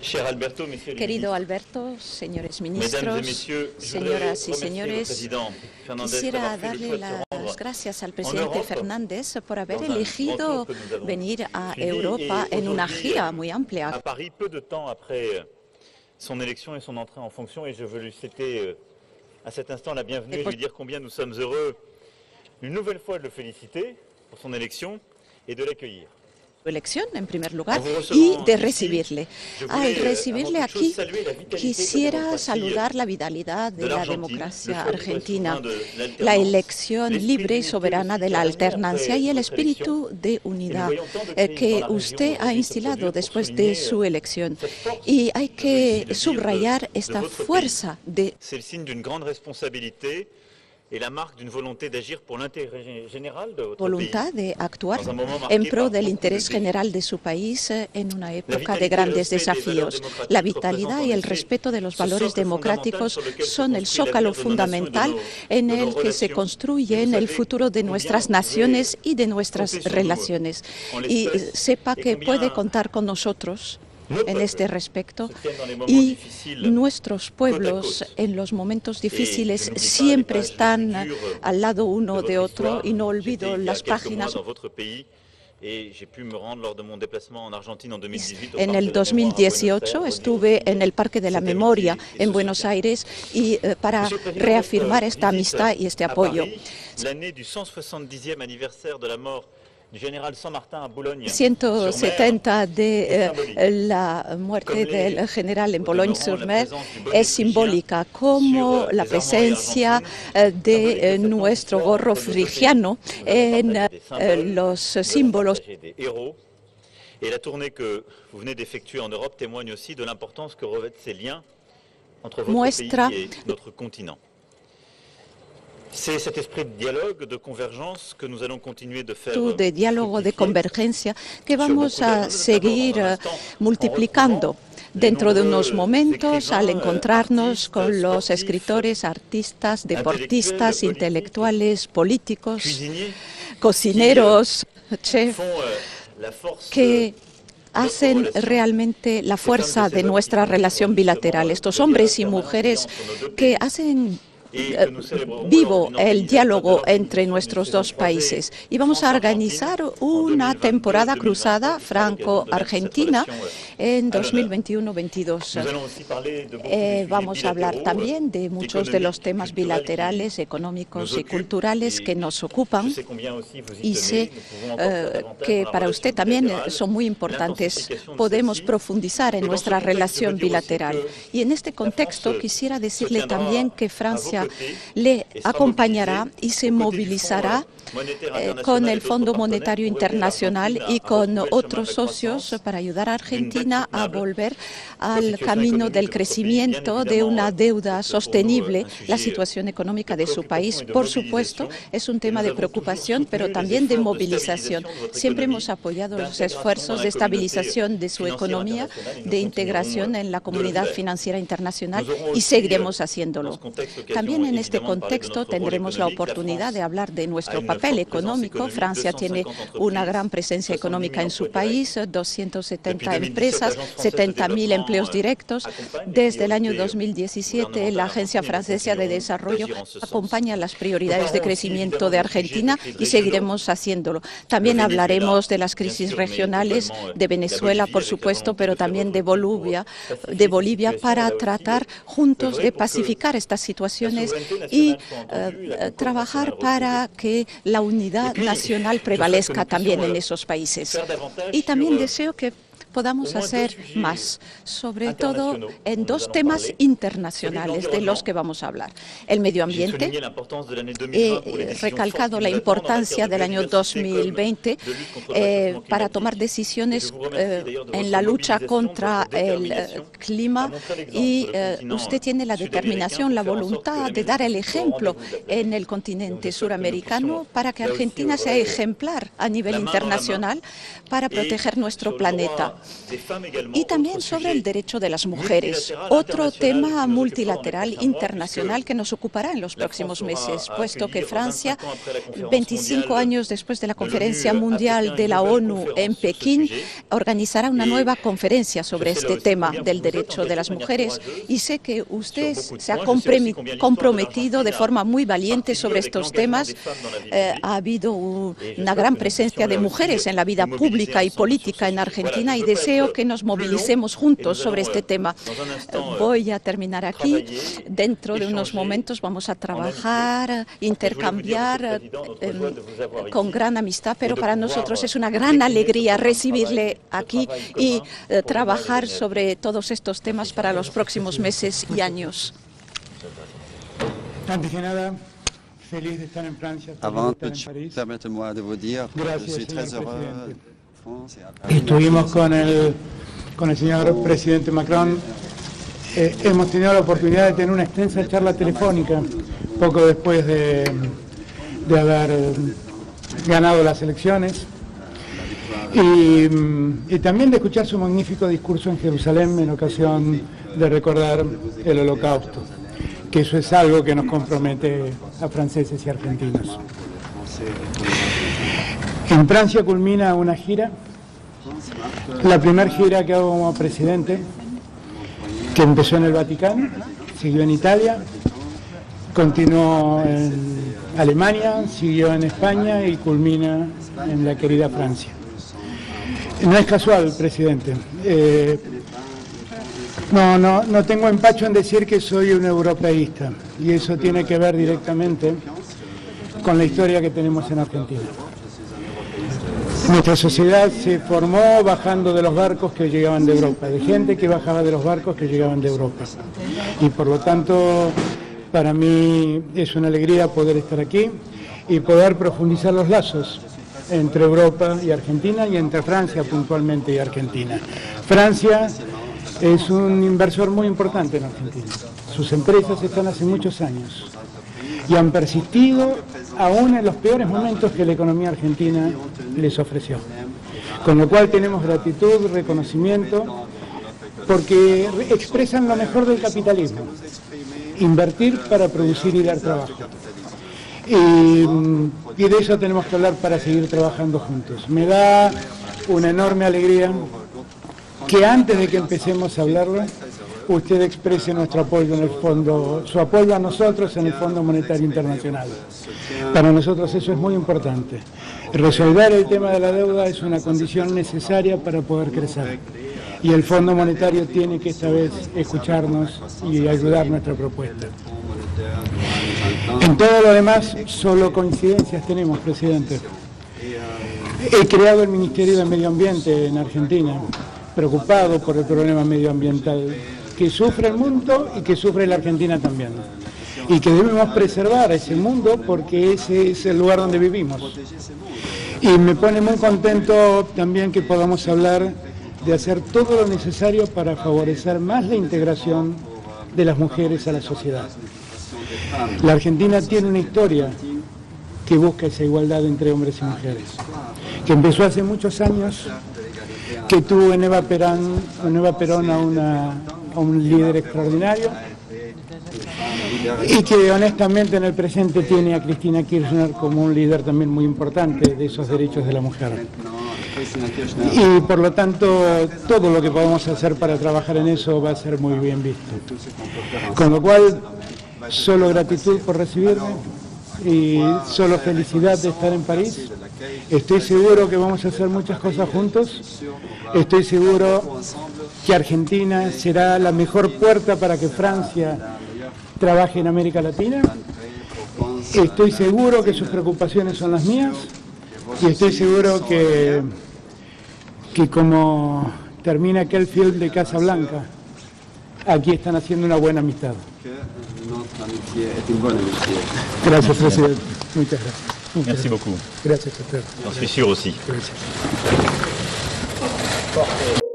Querido Alberto, señores ministros, señoras y señores, quisiera darle las gracias al presidente Fernández por haber elegido venir a Europa en una gira muy amplia. À Paris, peu de temps après son élection et son entrée en fonction, et je veux lui souhaiter à cet instant la bienvenue et lui dire combien nous sommes heureux une nouvelle fois de le féliciter pour son élection et de l'accueillir. Elección, en primer lugar, y de recibirle. Al recibirle aquí, quisiera saludar la vitalidad de la democracia argentina, la elección libre y soberana de la alternancia y el espíritu de unidad que usted ha instilado después de su elección. Y hay que subrayar esta fuerza de voluntad de actuar en pro del interés general de su país en una época de grandes desafíos. La vitalidad y el respeto de los valores democráticos son el zócalo fundamental en el que se construye el futuro de nuestras naciones y de nuestras relaciones. Y sepa que puede contar con nosotros en este respecto, y nuestros pueblos en los momentos difíciles siempre están al lado uno de otro, y no olvido las páginas. En el 2018 estuve en el Parque de la Memoria en Buenos Aires y para reafirmar esta amistad y este apoyo. 170 de la muerte del general en Boulogne-sur-Mer es simbólica, como la presencia de nuestro gorro frigiano en los símbolos. Et la tournée que vous venez d'effectuer en Europe témoigne aussi de l'importance que revêtent ces liens entre votre pays et notre continent. C'est cet esprit de dialogue, de convergence que nous allons continuer de faire. De diálogo, de convergencia, que vamos a seguir multiplicando. Dentro de unos momentos, al encontrarnos con los escritores, artistas, deportistas, intelectuales, políticos, cocineros, chefs, que hacen realmente la fuerza de nuestra relación bilateral. Estos hombres y mujeres que hacen vivo el diálogo entre nuestros dos países. Y vamos a organizar una temporada cruzada franco-argentina en 2021-22. Vamos a hablar también de muchos de los temas bilaterales, económicos y culturales que nos ocupan, y sé que para usted también son muy importantes. Podemos profundizar en nuestra relación bilateral. Y en este contexto quisiera decirle también que Francia le acompañará y se movilizará con el Fondo Monetario Internacional y con otros socios para ayudar a Argentina a volver al camino del crecimiento, de una deuda sostenible. La situación económica de su país, por supuesto, es un tema de preocupación, pero también de movilización. Siempre hemos apoyado los esfuerzos de estabilización de su economía, de integración en la comunidad financiera internacional, y seguiremos haciéndolo. También en este contexto tendremos la oportunidad de hablar de nuestro papel económico. Francia tiene una gran presencia económica en su país, 270 empresas, 70.000 empleos directos. Desde el año 2017, la Agencia Francesa de Desarrollo acompaña las prioridades de crecimiento de Argentina, y seguiremos haciéndolo. También hablaremos de las crisis regionales, de Venezuela, por supuesto, pero también de Bolivia, para tratar juntos de pacificar estas situaciones y trabajar para que la unidad nacional prevalezca también en esos países. Y también deseo que podamos hacer más, sobre todo en dos temas internacionales de los que vamos a hablar. El medio ambiente. He recalcado la importancia del año 2020 para tomar decisiones en la lucha contra el clima, y usted tiene la determinación, la voluntad de dar el ejemplo en el continente suramericano para que Argentina sea ejemplar a nivel internacional para proteger nuestro planeta. y también sobre el derecho de las mujeres, otro tema multilateral internacional que nos ocupará en los próximos meses, puesto que Francia, 25 años después de la Conferencia Mundial de la ONU en Pekín, organizará una nueva conferencia sobre este tema del derecho de las mujeres, y sé que usted se ha comprometido de forma muy valiente sobre estos temas. Ha habido una gran presencia de mujeres en la vida pública y política en Argentina, y deseo que nos movilicemos juntos sobre este tema. Voy a terminar aquí. Dentro de unos momentos vamos a trabajar, intercambiar con gran amistad, pero para nosotros es una gran alegría recibirle aquí y trabajar sobre todos estos temas para los próximos meses y años. Antes que nada, feliz de estar en Francia. Avant toute chose, permettez-moi de vous dire que je suis très heureux. Estuvimos con el señor presidente Macron. Hemos tenido la oportunidad de tener una extensa charla telefónica poco después de haber ganado las elecciones y también de escuchar su magnífico discurso en Jerusalén en ocasión de recordar el Holocausto, que eso es algo que nos compromete a franceses y argentinos. En Francia culmina una gira, la primera gira que hago como presidente, que empezó en el Vaticano, siguió en Italia, continuó en Alemania, siguió en España y culmina en la querida Francia. No es casual, presidente. No tengo empacho en decir que soy un europeísta, y eso tiene que ver directamente con la historia que tenemos en Argentina. Nuestra sociedad se formó bajando de los barcos que llegaban de Europa, de gente que bajaba de los barcos que llegaban de Europa. Y por lo tanto, para mí es una alegría poder estar aquí y poder profundizar los lazos entre Europa y Argentina, y entre Francia puntualmente y Argentina. Francia es un inversor muy importante en Argentina. Sus empresas están hace muchos años y han persistido aún en los peores momentos que la economía argentina les ofreció. Con lo cual tenemos gratitud, reconocimiento, porque expresan lo mejor del capitalismo: invertir para producir y dar trabajo. Y de eso tenemos que hablar para seguir trabajando juntos. Me da una enorme alegría que antes de que empecemos a hablarlo, usted exprese nuestro apoyo en el fondo, su apoyo a nosotros en el Fondo Monetario Internacional. Para nosotros eso es muy importante. Resolver el tema de la deuda es una condición necesaria para poder crecer. Y el Fondo Monetario tiene que esta vez escucharnos y ayudar nuestra propuesta. En todo lo demás, solo coincidencias tenemos, presidente. He creado el Ministerio de Medio Ambiente en Argentina, preocupado por el problema medioambiental que sufre el mundo y que sufre la Argentina también, y que debemos preservar ese mundo porque ese es el lugar donde vivimos. Y me pone muy contento también que podamos hablar de hacer todo lo necesario para favorecer más la integración de las mujeres a la sociedad. La Argentina tiene una historia que busca esa igualdad entre hombres y mujeres, que empezó hace muchos años, que tuvo en Eva Perón a un líder extraordinario, y que honestamente en el presente tiene a Cristina Kirchner como un líder también muy importante de esos derechos de la mujer. Y por lo tanto, todo lo que podamos hacer para trabajar en eso va a ser muy bien visto. Con lo cual, solo gratitud por recibirme y solo felicidad de estar en París. Estoy seguro que vamos a hacer muchas cosas juntos. Estoy seguro que Argentina será la mejor puerta para que Francia trabaje en América Latina. Estoy seguro que sus preocupaciones son las mías, y estoy seguro que como termina aquel film de Casablanca, aquí están haciendo una buena amistad. Gracias, presidente. Muchas gracias. Merci beaucoup. Gracias, doctor. J'en suis sûr aussi. Gracias.